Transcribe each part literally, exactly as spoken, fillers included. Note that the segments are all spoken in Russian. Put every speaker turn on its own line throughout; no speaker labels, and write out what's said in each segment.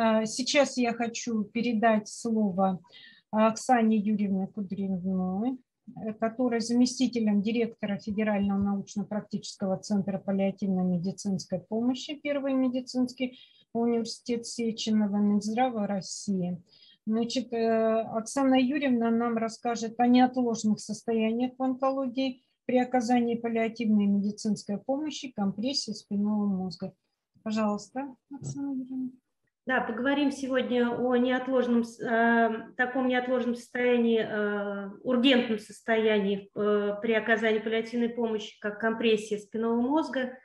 Сейчас я хочу передать слово Оксане Юрьевне Кудриной, которая заместителем директора Федерального научно-практического центра паллиативной медицинской помощи, Первый медицинский университет Сеченова, Минздрава России. Значит, Оксана Юрьевна нам расскажет о неотложных состояниях в онкологии при оказании паллиативной медицинской помощи, компрессии спинного мозга. Пожалуйста, Оксана Юрьевна.
Да, поговорим сегодня о неотложном, э, таком неотложном состоянии, э, ургентном состоянии э, при оказании паллиативной помощи, как компрессия спинного мозга.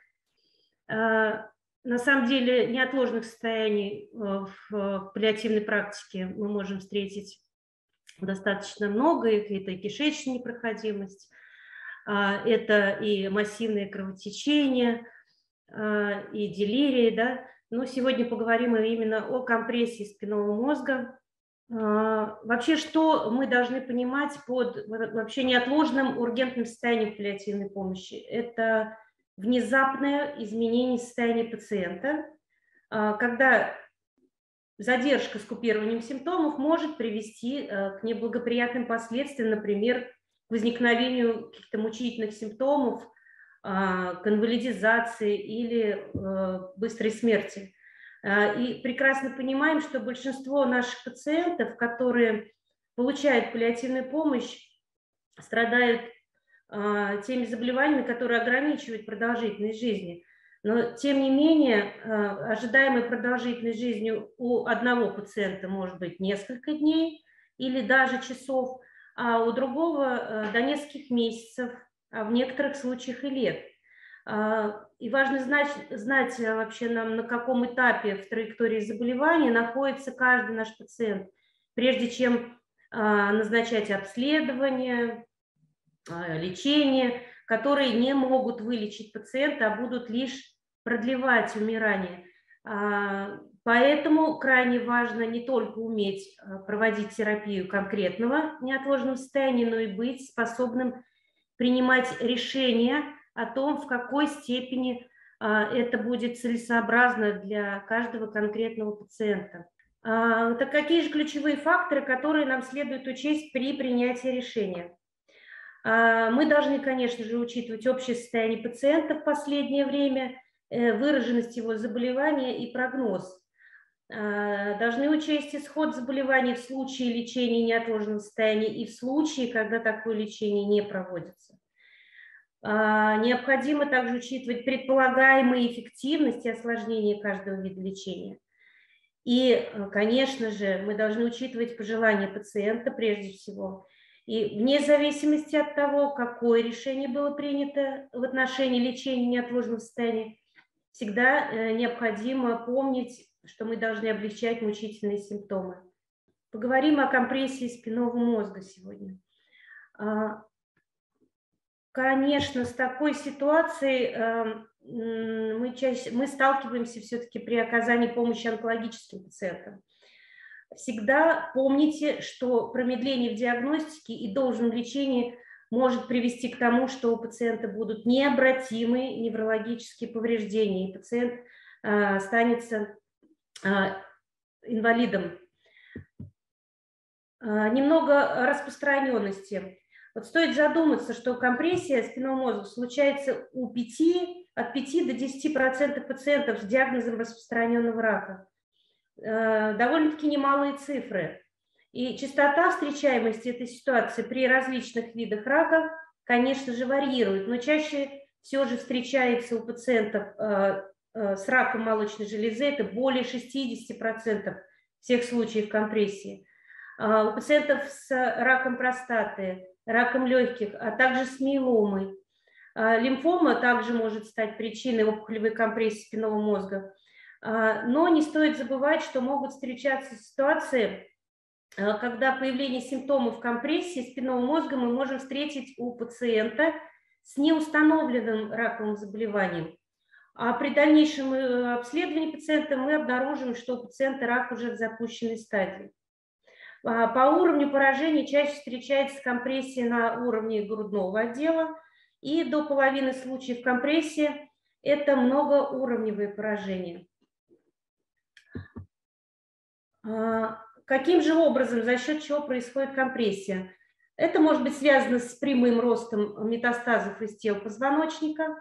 Э, на самом деле неотложных состояний э, в паллиативной практике мы можем встретить достаточно много. Это и кишечная непроходимость, э, это и массивное кровотечение, э, и делирии, да. Но сегодня поговорим именно о компрессии спинного мозга. Вообще, что мы должны понимать под вообще неотложным ургентным состоянием паллиативной помощи? Это внезапное изменение состояния пациента, когда задержка с купированием симптомов может привести к неблагоприятным последствиям, например, к возникновению каких-то мучительных симптомов, к инвалидизации или быстрой смерти. И прекрасно понимаем, что большинство наших пациентов, которые получают паллиативную помощь, страдают теми заболеваниями, которые ограничивают продолжительность жизни. Но, тем не менее, ожидаемая продолжительность жизни у одного пациента может быть несколько дней или даже часов, а у другого до нескольких месяцев, а в некоторых случаях и лет. И важно знать, знать вообще нам, на каком этапе в траектории заболевания находится каждый наш пациент, прежде чем назначать обследование, лечение, которые не могут вылечить пациента, а будут лишь продлевать умирание. Поэтому крайне важно не только уметь проводить терапию конкретного неотложного состояния, но и быть способным принимать решения о том, в какой степени это будет целесообразно для каждого конкретного пациента. Так какие же ключевые факторы, которые нам следует учесть при принятии решения? Мы должны, конечно же, учитывать общее состояние пациента в последнее время, выраженность его заболевания и прогноз. Должны учесть исход заболеваний в случае лечения неотложного состояния и в случае, когда такое лечение не проводится. Необходимо также учитывать предполагаемую эффективность и осложнения каждого вида лечения. И, конечно же, мы должны учитывать пожелания пациента прежде всего. И вне зависимости от того, какое решение было принято в отношении лечения неотложного состояния, всегда необходимо помнить, что мы должны облегчать мучительные симптомы. Поговорим о компрессии спинного мозга сегодня. Конечно, с такой ситуацией мы, чаще, мы сталкиваемся все-таки при оказании помощи онкологическим пациентам. Всегда помните, что промедление в диагностике и должном лечении может привести к тому, что у пациента будут необратимые неврологические повреждения, и пациент э, останется э, инвалидом. Э, немного распространенности. Вот стоит задуматься, что компрессия спинного мозга случается у пяти, от пяти до десяти процентов пациентов с диагнозом распространенного рака. Э, довольно-таки немалые цифры. И частота встречаемости этой ситуации при различных видах рака, конечно же, варьирует, но чаще все же встречается у пациентов э, э, с раком молочной железы, это более шестидесяти процентов всех случаев компрессии. Э, у пациентов с раком простаты, раком легких, а также с миеломой. Э, лимфома также может стать причиной опухолевой компрессии спинного мозга. Э, но не стоит забывать, что могут встречаться ситуации, когда появление симптомов компрессии спинного мозга мы можем встретить у пациента с неустановленным раковым заболеванием. А при дальнейшем обследовании пациента мы обнаружим, что у пациента рак уже в запущенной стадии. По уровню поражения чаще встречается компрессия на уровне грудного отдела, и до половины случаев компрессии это многоуровневые поражения. Каким же образом, за счет чего происходит компрессия? Это может быть связано с прямым ростом метастазов из тела позвоночника,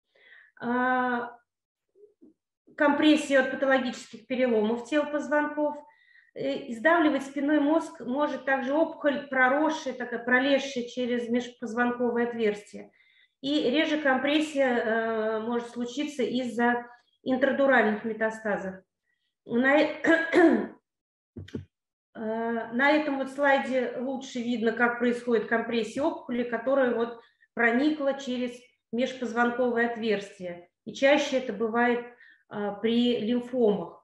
компрессия от патологических переломов тела позвонков. Сдавливать спинной мозг может также опухоль, проросшая, такая пролезшая через межпозвонковое отверстие. И реже компрессия может случиться из-за интрадуральных метастазов. На, на этом вот слайде лучше видно, как происходит компрессия опухоли, которая вот проникла через межпозвонковое отверстие. И чаще это бывает при лимфомах.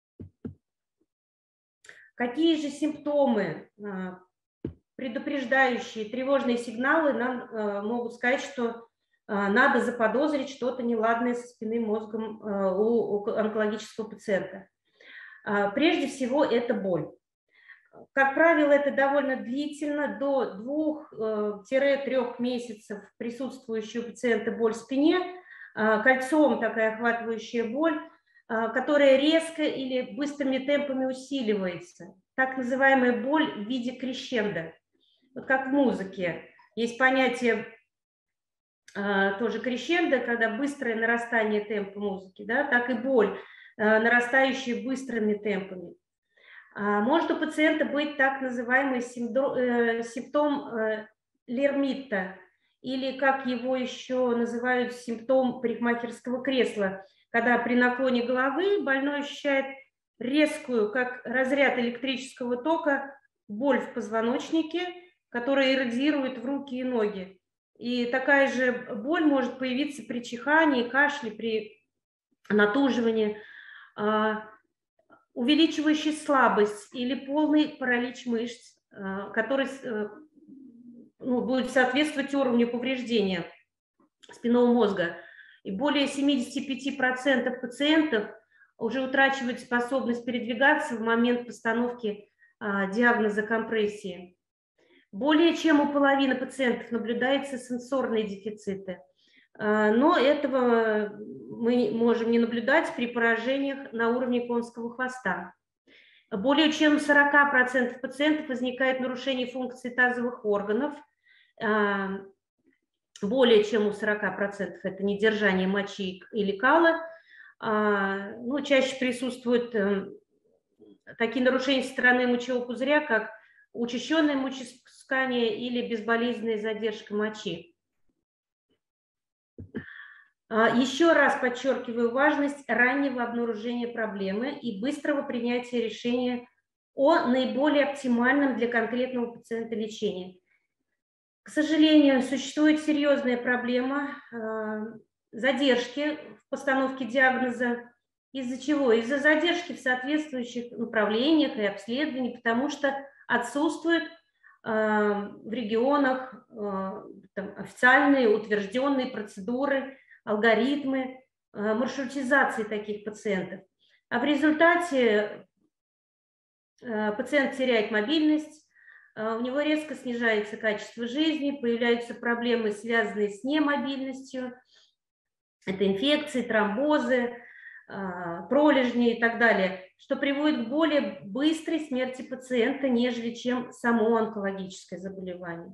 Какие же симптомы, предупреждающие, тревожные сигналы нам могут сказать, что надо заподозрить что-то неладное со спинным мозгом у онкологического пациента? Прежде всего, это боль. Как правило, это довольно длительно, до двух-трёх месяцев присутствующая у пациента боль в спине, кольцом такая охватывающая боль, которая резко или быстрыми темпами усиливается. Так называемая боль в виде крещендо. Вот как в музыке. Есть понятие тоже крещендо, когда быстрое нарастание темпа музыки, да, так и боль, нарастающая быстрыми темпами. Может у пациента быть так называемый симптом Лермитта, или как его еще называют, симптом парикмахерского кресла, когда при наклоне головы больной ощущает резкую, как разряд электрического тока, боль в позвоночнике, которая иррадиирует в руки и ноги. И такая же боль может появиться при чихании, кашле, при натуживании, увеличивающий слабость или полный паралич мышц, который ну, будет соответствовать уровню повреждения спинного мозга. И более семидесяти пяти процентов пациентов уже утрачивают способность передвигаться в момент постановки диагноза компрессии. Более чем у половины пациентов наблюдаются сенсорные дефициты, но этого мы можем не наблюдать при поражениях на уровне конского хвоста. Более чем у сорока процентов пациентов возникает нарушение функции тазовых органов, более чем у сорока процентов это недержание мочи или кала, ну, чаще присутствуют такие нарушения со стороны мочевого пузыря, как учащенное мочеиспускание или безболезненная задержка мочи. Еще раз подчеркиваю важность раннего обнаружения проблемы и быстрого принятия решения о наиболее оптимальном для конкретного пациента лечении. К сожалению, существует серьезная проблема задержки в постановке диагноза. Из-за чего? Из-за задержки в соответствующих направлениях и обследований, потому что отсутствуют в регионах там, официальные утвержденные процедуры, алгоритмы маршрутизации таких пациентов. А в результате пациент теряет мобильность, у него резко снижается качество жизни, появляются проблемы, связанные с немобильностью, это инфекции, тромбозы, пролежни и так далее, что приводит к более быстрой смерти пациента, нежели чем само онкологическое заболевание.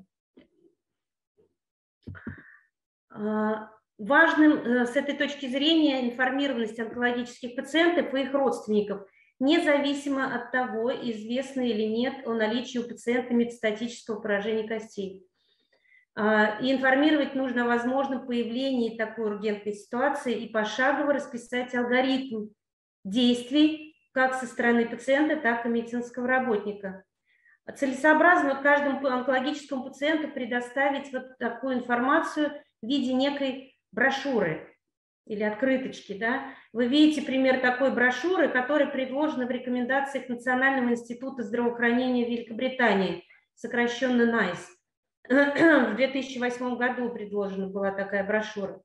Важным с этой точки зрения информированность онкологических пациентов и их родственников, независимо от того, известно или нет о наличии у пациента метастатического поражения костей. И информировать нужно о возможном появлении такой ургентной ситуации и пошагово расписать алгоритм действий как со стороны пациента, так и медицинского работника. Целесообразно каждому онкологическому пациенту предоставить вот такую информацию в виде некой брошюры или открыточки. Да? Вы видите пример такой брошюры, которая предложена в рекомендациях Национального института здравоохранения Великобритании, сокращенно найс. В две тысячи восьмом году предложена была такая брошюра.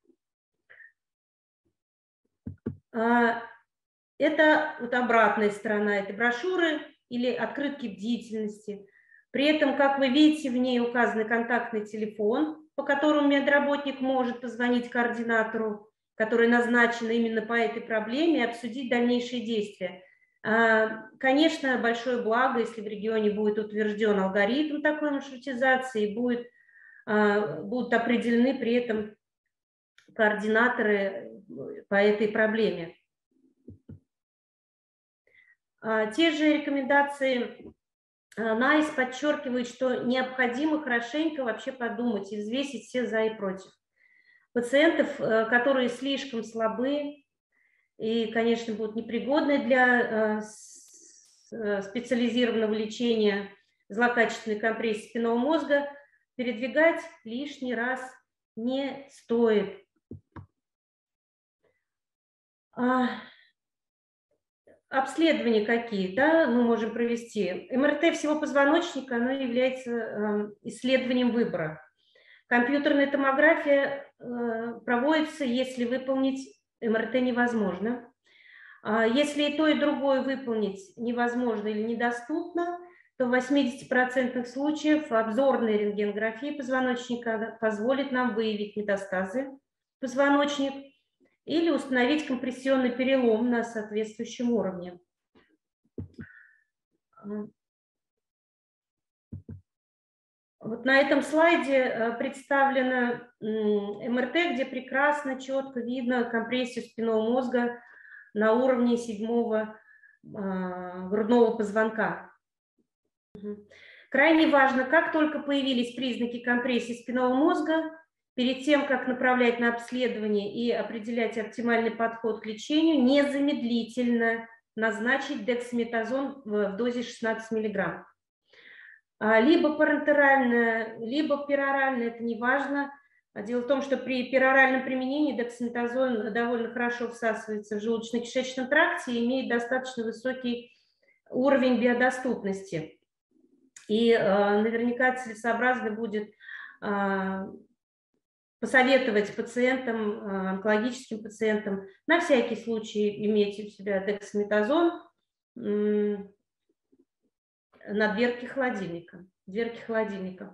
Это вот обратная сторона этой брошюры или открытки бдительности. При этом, как вы видите, в ней указан контактный телефон, по которому медработник может позвонить координатору, который назначен именно по этой проблеме, и обсудить дальнейшие действия. Конечно, большое благо, если в регионе будет утвержден алгоритм такой маршрутизации, будет, будут определены при этом координаторы по этой проблеме. Те же рекомендации НАИС подчеркивают, что необходимо хорошенько вообще подумать и взвесить все за и против. Пациентов, которые слишком слабы и, конечно, будут непригодны для специализированного лечения злокачественной компрессии спинного мозга, передвигать лишний раз не стоит. Обследования какие, да, мы можем провести. МРТ всего позвоночника, оно является исследованием выбора. Компьютерная томография проводится, если выполнить МРТ невозможно. Если и то, и другое выполнить невозможно или недоступно, то в восьмидесяти процентах случаев обзорная рентгенография позвоночника позволит нам выявить метастазы в позвоночник или установить компрессионный перелом на соответствующем уровне. Вот на этом слайде представлено МРТ, где прекрасно, четко видно компрессию спинного мозга на уровне седьмого грудного позвонка. Крайне важно, как только появились признаки компрессии спинного мозга, перед тем, как направлять на обследование и определять оптимальный подход к лечению, незамедлительно назначить дексаметазон в дозе шестнадцать миллиграмм. Либо парентерально, либо перорально, это не важно. Дело в том, что при пероральном применении дексаметазон довольно хорошо всасывается в желудочно-кишечном тракте и имеет достаточно высокий уровень биодоступности. И э, наверняка целесообразно будет э, посоветовать пациентам, э, онкологическим пациентам на всякий случай иметь у себя дексаметазон э, на дверке холодильника. Дверки холодильника.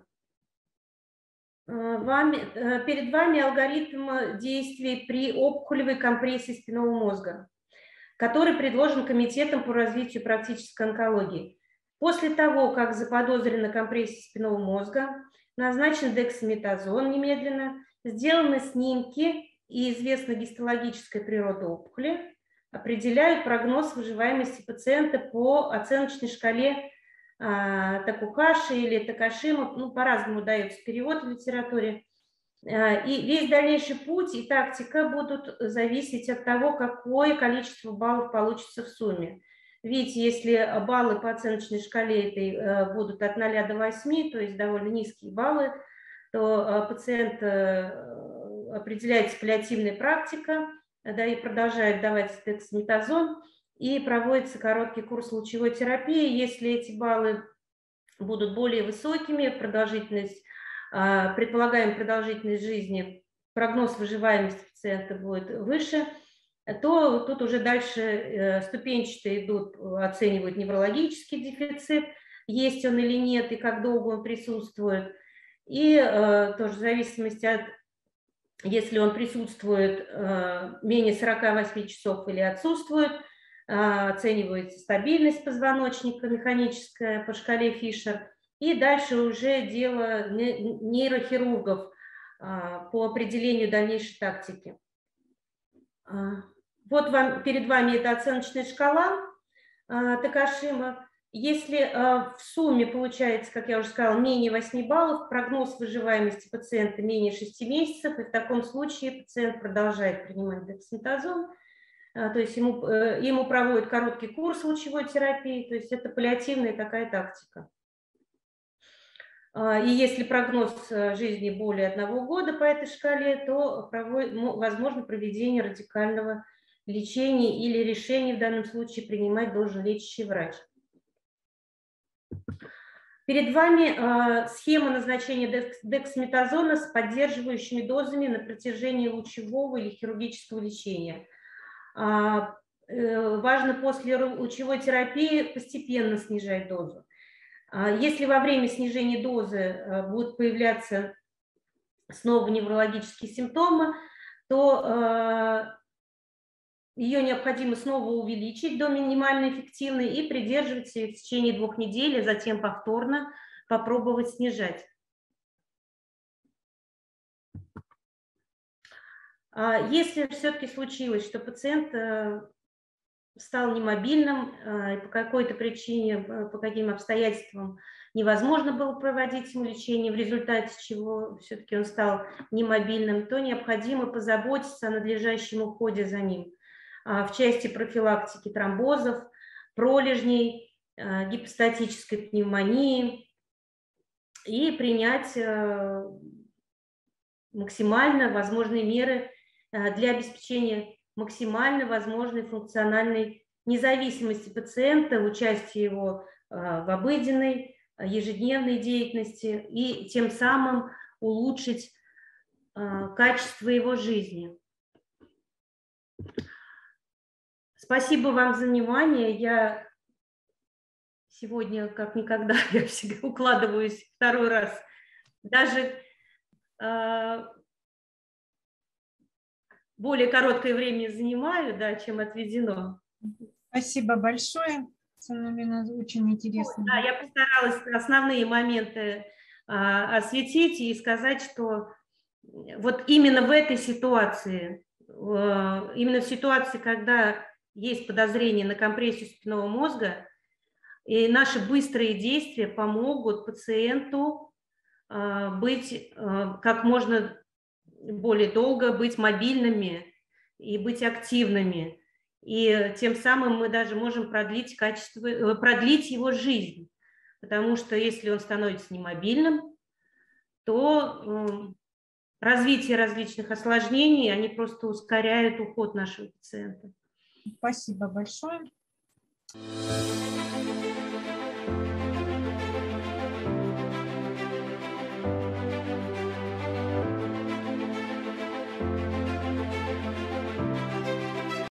Вами, перед вами алгоритм действий при опухолевой компрессии спинного мозга, который предложен Комитетом по развитию практической онкологии. После того, как заподозрена компрессия спинного мозга, назначен дексаметазон немедленно, сделаны снимки и известна гистологическая природа опухоли, определяют прогноз выживаемости пациента по оценочной шкале Такукаши или Такашима, ну, по-разному дается перевод в литературе. И весь дальнейший путь и тактика будут зависеть от того, какое количество баллов получится в сумме. Видите, если баллы по оценочной шкале этой будут от ноля до восьми, то есть довольно низкие баллы, то пациент определяется паллиативная практика, да, и продолжает давать дексаметазон, и проводится короткий курс лучевой терапии. Если эти баллы будут более высокими, продолжительность, предполагаемая продолжительность жизни, прогноз выживаемости пациента будет выше, то тут уже дальше ступенчато идут, оценивают неврологический дефицит, есть он или нет, и как долго он присутствует. И тоже в зависимости от, если он присутствует менее сорока восьми часов или отсутствует, оценивается стабильность позвоночника механическая по шкале Фишер, и дальше уже дело нейрохирургов по определению дальнейшей тактики. Вот вам, перед вами эта оценочная шкала Такашима. Если в сумме получается, как я уже сказала, менее восьми баллов, прогноз выживаемости пациента менее шести месяцев, и в таком случае пациент продолжает принимать дексаметазон. То есть ему, ему проводят короткий курс лучевой терапии, то есть это паллиативная такая тактика. И если прогноз жизни более одного года по этой шкале, то проводит, возможно проведение радикального лечения или решение в данном случае принимать должен лечащий врач. Перед вами схема назначения дексаметазона с поддерживающими дозами на протяжении лучевого или хирургического лечения. Важно после лучевой терапии постепенно снижать дозу. Если во время снижения дозы будут появляться снова неврологические симптомы, то ее необходимо снова увеличить до минимально эффективной и придерживать ее в течение двух недель, а затем повторно попробовать снижать. Если все-таки случилось, что пациент стал немобильным, и по какой-то причине, по каким обстоятельствам невозможно было проводить ему лечение, в результате чего все-таки он стал немобильным, то необходимо позаботиться о надлежащем уходе за ним в части профилактики тромбозов, пролежней, гипостатической пневмонии и принять максимально возможные меры для обеспечения максимально возможной функциональной независимости пациента, участия его в обыденной, ежедневной деятельности и тем самым улучшить качество его жизни. Спасибо вам за внимание. Я сегодня, как никогда, я всегда укладываюсь второй раз. Даже э, более короткое время занимаю, да, чем отведено.
Спасибо большое. Очень интересно.
Да, я постаралась основные моменты э, осветить и сказать, что вот именно в этой ситуации, э, именно в ситуации, когда есть подозрение на компрессию спинного мозга, и наши быстрые действия помогут пациенту э, быть э, как можно более долго, быть мобильными и быть активными. И тем самым мы даже можем продлить, качество, продлить его жизнь. Потому что если он становится немобильным, то э, развитие различных осложнений, они просто ускоряют уход нашего пациента.
Спасибо большое.